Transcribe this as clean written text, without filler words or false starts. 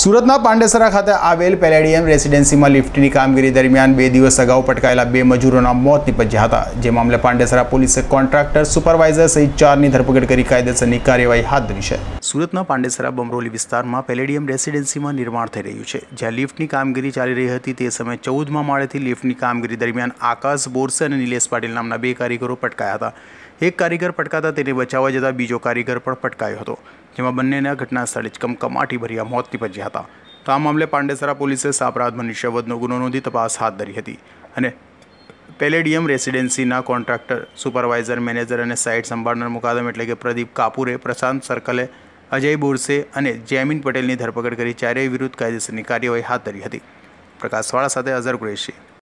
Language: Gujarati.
સુરતના પાંડેસરા ખાતે આવેલ પેલેડિયમ રેસિડેન્સીમાં લિફ્ટની કામગીરી દરમિયાન 2 દિવસ અગાઉ પટકાયેલા 2 મજૂરોના મોત નિપજ્યા હતા। જે મામલે પાંડેસરા પોલીસે કોન્ટ્રાક્ટર, સુપરવાઇઝર સહિત 4ની ધરપકડ કરી કાયદેસરની કાર્યવાહી હાથ ધરી છે। સુરતના પાંડેસરા બમરોલી વિસ્તારમાં પેલેડિયમ રેસિડેન્સીમાં નિર્માણ થઈ રહ્યું છે, જ્યાં લિફ્ટની કામગીરી ચાલી રહી હતી। તે સમયે 14મા માળેથી લિફ્ટની કામગીરી દરમિયાન આકાશ બોરસે અને નિલેશ પાટીલ નામના 2 કારીગરો પટકાયા હતા। એક કારીગર પટકાતા તેને બચાવવા જતા બીજો કારીગર પણ પટકાયો હતો, જેમાં બંનેના ઘટના સ્થળે જ કમકમાટી ભર્યા મોત નિપજ્યા હતા। તો આ મામલે પાંડેસરા પોલીસે સાપરાધ મનુષ્યવધનો ગુનો નોંધી તપાસ હાથ ધરી હતી અને પેલેડિયમ રેસિડેન્સીના કોન્ટ્રાક્ટર, સુપરવાઇઝર, મેનેજર અને સાઇટ સંભાળનાર મુકાદમ એટલે કે પ્રદીપ કાપુરે, પ્રશાંત સર્કલે, અજય બોરસે અને જૈમિન પટેલની ધરપકડ કરી ચારેય વિરુદ્ધ કાયદેસરની કાર્યવાહી હાથ ધરી હતી। પ્રકાશવાળા સાથે અઝર કુરેશી।